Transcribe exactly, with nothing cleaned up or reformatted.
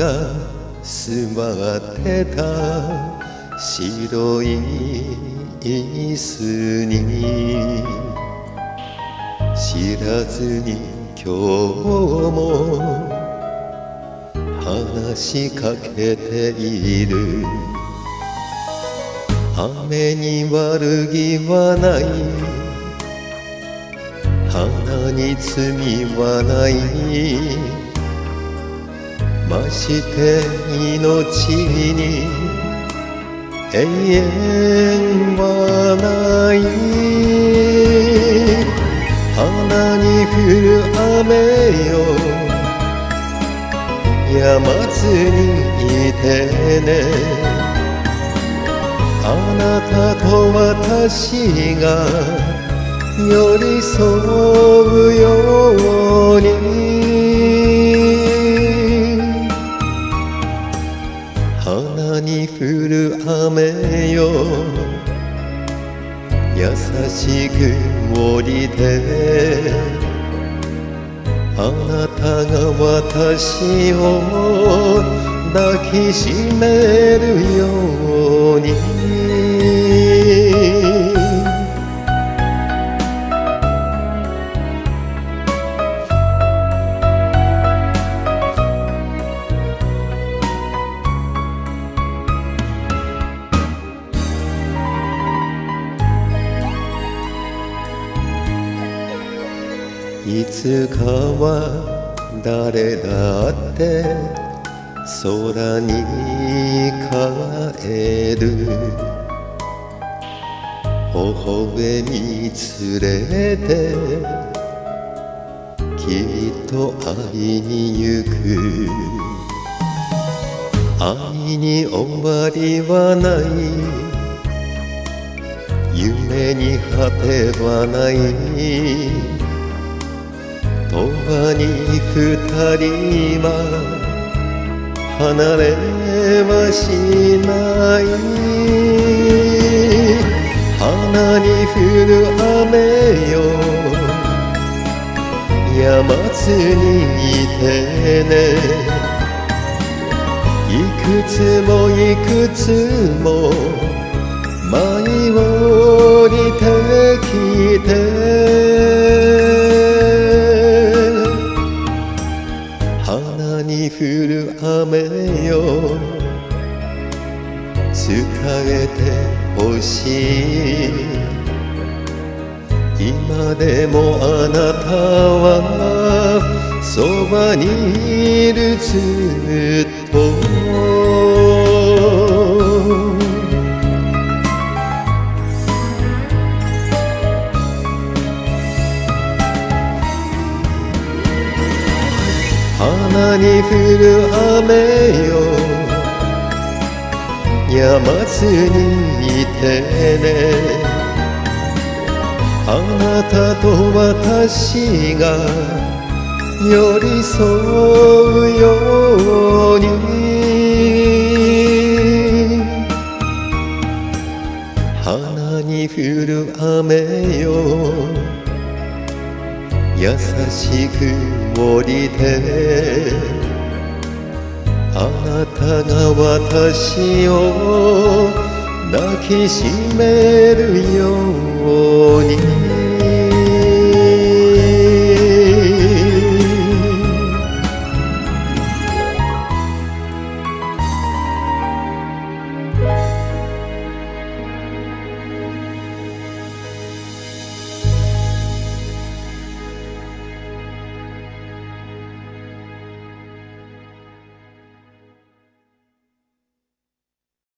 が座ってた白い椅子に知らずに今日も話しかけている。雨に悪気はない、花に罪はない、まして命に永遠はない。花に降る雨よ、止まずにいてね。あなたと私が寄り添うように。花に降る雨よ、優しく降りて、あなたが私を抱きしめるように。いつかは誰だって空に帰る。微笑み連れてきっと会いに行く。愛に終わりはない、夢に果てはない。永遠に二人は離れはしない。花に降る雨よ、止まずにいてね。いくつもいくつも舞い降りてきて。花に降る雨よ、伝えてほしい。今でもあなたはそばにいる、ずっと。花に降る雨よ、止まずにいてね。あなたと私が寄り添うように。花に降る雨よ、優しく降りて、あなたが私を抱きしめるように。